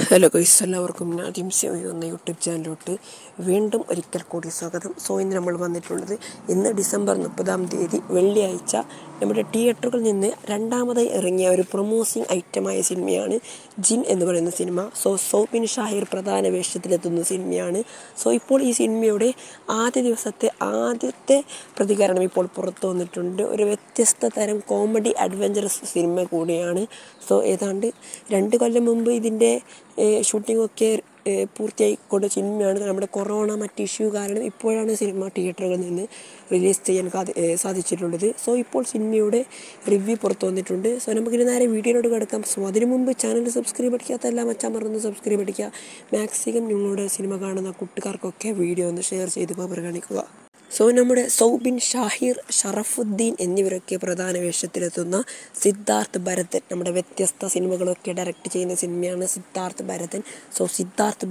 Hello guys, എല്ലാവർക്കും Nadhim save എന്ന YouTube ചാനലിലോട്ട് വീണ്ടും ഒരിക്കൽ കൂടി സ്വാഗതം. ഇന്ന് നമ്മൾ വന്നിട്ടുള്ളത് ഇന്ന് ഡിസംബർ 30 വെള്ളിയാഴ്ച നമ്മുടെ തിയേറ്ററുകളിൽ നിന്ന് രണ്ടാമതായി ഇറങ്ങിയ ഒരു പ്രൊമോസിങ് ഐറ്റമായ സിനിമയാണ് ജിൻ എന്ന് പറയുന്ന സിനിമ. സൗബിൻ ഷാഹിർ പ്രധാന വേഷത്തിലെത്തുന്ന സിനിമയാണ്. ഇപ്പോൾ ഈ സിനിമയുടെ ആദ്യത്തെ പ്രതികരണം ഇപ്പോൾ പുറത്തു വന്നിട്ടുണ്ട്. ഒരു വ്യത്യസ്ത തരം കോമഡി അഡ്വഞ്ചറസ് സിനിമ കൂടിയാണ്. ഏതാണ്ട് 2 കൊല്ലം മുമ്പ് ഇതിൻ്റെ ഷൂട്ടിങ്ങൊക്കെ പൂർത്തിയായിക്കൊണ്ട സിനിമയാണ്. നമ്മുടെ കൊറോണ മറ്റ് ഇഷ്യൂ കാരണം ഇപ്പോഴാണ് സിനിമ തിയേറ്ററുകളിൽ നിന്ന് റിലീസ് ചെയ്യാൻ സാധിച്ചിട്ടുള്ളത്. ഇപ്പോൾ സിനിമയുടെ റിവ്യൂ പുറത്തു വന്നിട്ടുണ്ട്. നമുക്കിനി നേരെ വീഡിയോയിലോട്ട് കിടക്കാം. അതിനു മുമ്പ് ചാനൽ സബ്സ്ക്രൈബ് അടിക്കാത്ത എല്ലാം വെച്ചാൽ മറന്ന് സബ്സ്ക്രൈബ് അടിക്കുക. മാക്സിമം നിങ്ങളുടെ സിനിമ കാണുന്ന കൂട്ടുകാർക്കൊക്കെ വീഡിയോ ഒന്ന് ഷെയർ ചെയ്ത് പരിഗണിക്കുക. നമ്മുടെ സൗബിൻ ഷാഹിർ, ഷറഫുദ്ദീൻ എന്നിവരൊക്കെ പ്രധാന വേഷത്തിലെത്തുന്ന സിദ്ധാർത്ഥ് ഭരതൻ, നമ്മുടെ വ്യത്യസ്ത സിനിമകളൊക്കെ ഡയറക്റ്റ് ചെയ്യുന്ന സിനിമയാണ് സിദ്ധാർത്ഥ് ഭരതൻ. സിദ്ധാർത്ഥ്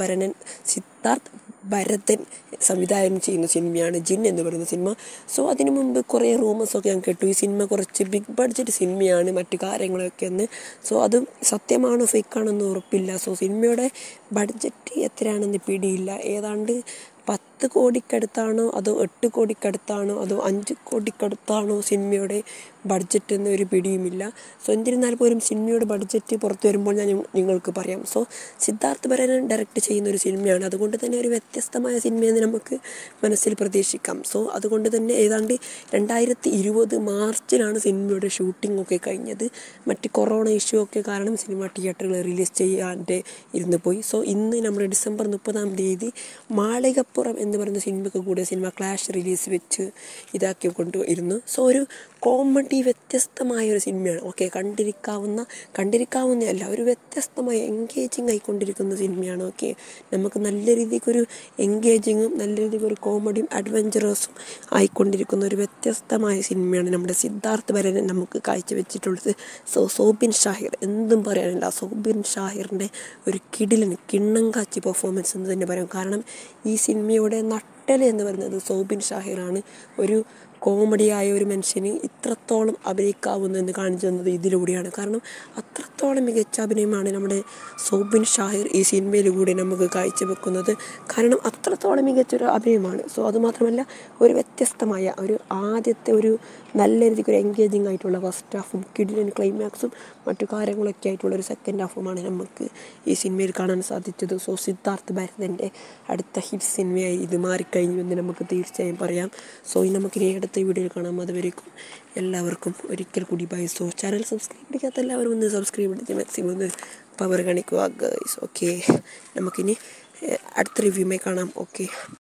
ഭരതൻ സംവിധാനം ചെയ്യുന്ന സിനിമയാണ് ജിൻ എന്ന് പറയുന്ന സിനിമ. അതിനു മുമ്പ് കുറേ റൂമേഴ്സൊക്കെ ഞാൻ കേട്ടു, ഈ സിനിമ കുറച്ച് ബിഗ് ബഡ്ജറ്റ് സിനിമയാണ് മറ്റു കാര്യങ്ങളൊക്കെ എന്ന്. അത് സത്യമാണോ ഫേക്കാണെന്ന് ഉറപ്പില്ല. സിനിമയുടെ ബഡ്ജറ്റ് എത്രയാണെന്ന് പിടിയില്ല. ഏതാണ്ട് 10 കോടിക്കടുത്താണോ അതോ 8 കോടിക്കടുത്താണോ അതോ 5 കോടിക്കടുത്താണോ സിനിമയുടെ ബഡ്ജറ്റ് എന്ന് ഒരു പിടിയുമില്ല. എന്നിരുന്നാൽ പോലും സിനിമയുടെ ബഡ്ജറ്റ് പുറത്തു വരുമ്പോൾ ഞാൻ നിങ്ങൾക്ക് പറയാം. സിദ്ധാർത്ഥ് ഭരതൻ ഡയറക്റ്റ് ചെയ്യുന്ന ഒരു സിനിമയാണ്. അതുകൊണ്ട് തന്നെ ഒരു വ്യത്യസ്തമായ സിനിമയെന്ന് നമുക്ക് മനസ്സിൽ പ്രതീക്ഷിക്കാം. അതുകൊണ്ട് തന്നെ ഏതാണ്ട് 2020 മാർച്ചിലാണ് സിനിമയുടെ ഷൂട്ടിംഗ് ഒക്കെ കഴിഞ്ഞത്. മറ്റ് കൊറോണ ഇഷ്യൂ ഒക്കെ കാരണം സിനിമ തിയേറ്ററുകളിൽ റിലീസ് ചെയ്യാതെ ഇരുന്ന് പോയി. ഇന്ന് നമ്മുടെ ഡിസംബർ 30 മാളികപ്പുറം എന്ന് പറയുന്ന സിനിമയ്ക്ക് കൂടെ സിനിമ ക്ലാഷ് റിലീസ് വെച്ച് ഇതാക്കിക്കൊണ്ടിരുന്നു. ഒരു കോമഡി വ്യത്യസ്തമായ ഒരു സിനിമയാണ്. കണ്ടിരിക്കാവുന്നതല്ല, ഒരു വ്യത്യസ്തമായ എൻഗേജിങ് ആയിക്കൊണ്ടിരിക്കുന്ന സിനിമയാണ്. നമുക്ക് നല്ല രീതിക്കൊരു എൻഗേജിങ്ങും നല്ല രീതിക്കൊരു കോമഡിയും അഡ്വഞ്ചറസും ആയിക്കൊണ്ടിരിക്കുന്ന ഒരു വ്യത്യസ്തമായ സിനിമയാണ് നമ്മുടെ സിദ്ധാർത്ഥ് ഭരതൻ നമുക്ക് കാഴ്ചവെച്ചിട്ടുള്ളത്. സൗബിൻ ഷാഹിർ, എന്തും പറയാനില്ല. സൗബിൻ ഷാഹിറിൻ്റെ ഒരു കിണ്ണം കാച്ചി പെർഫോമൻസ് എന്ന് തന്നെ പറയാം. കാരണം ഈ സിനിമയുടെ നട്ടൽ എന്ന് പറയുന്നത് സൗബിൻ ഷാഹിറാണ്. ഒരു കോമഡിയായ ഒരു മനുഷ്യന് ഇത്രത്തോളം അഭിനയിക്കാവുന്നതെന്ന് കാണിച്ചു തന്നത് ഇതിലൂടെയാണ്. കാരണം അത്രത്തോളം മികച്ച അഭിനയമാണ് നമ്മുടെ സൗബിൻ ഷാഹിർ ഈ സിനിമയിലൂടെ നമുക്ക് കാഴ്ചവെക്കുന്നത്. കാരണം അത്രത്തോളം മികച്ചൊരു അഭിനയമാണ്. അതുമാത്രമല്ല, ഒരു വ്യത്യസ്തമായ ആദ്യത്തെ നല്ല രീതിക്ക് ഒരു എൻഗേജിങ് ആയിട്ടുള്ള ഫസ്റ്റ് ഹാഫും കിടിലൻ ക്ലൈമാക്സും മറ്റു കാര്യങ്ങളൊക്കെ ആയിട്ടുള്ള ഒരു സെക്കൻഡ് ഹാഫുമാണ് നമുക്ക് ഈ സിനിമയിൽ കാണാൻ സാധിച്ചത്. സിദ്ധാർത്ഥ് ഭരതൻ്റെ അടുത്ത ഹിറ്റ് സിനിമയായി ഇത് മാറിക്കഴിഞ്ഞു എന്ന് നമുക്ക് തീർച്ചയായും പറയാം. നമുക്കിനി അടുത്ത വീഡിയോയിൽ കാണാം. അതുവരേക്കും എല്ലാവർക്കും ഒരിക്കൽ കൂടി ബൈ. ചാനൽ സബ്സ്ക്രൈബ് അടിക്കാത്ത എല്ലാവരും ഒന്ന് സബ്സ്ക്രൈബ് അടിച്ച് മാക്സിമം ഒന്ന് പവർ കാണിക്കുക ഗൈസ്. നമുക്കിനി അടുത്ത റിവ്യൂമായി കാണാം.